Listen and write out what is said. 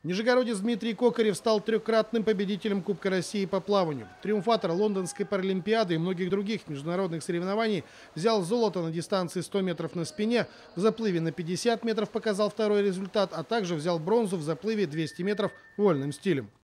Нижегородец Дмитрий Кокарев стал трехкратным победителем Кубка России по плаванию. Триумфатор Лондонской паралимпиады и многих других международных соревнований взял золото на дистанции 100 метров на спине, в заплыве на 50 метров показал второй результат, а также взял бронзу в заплыве 200 метров вольным стилем.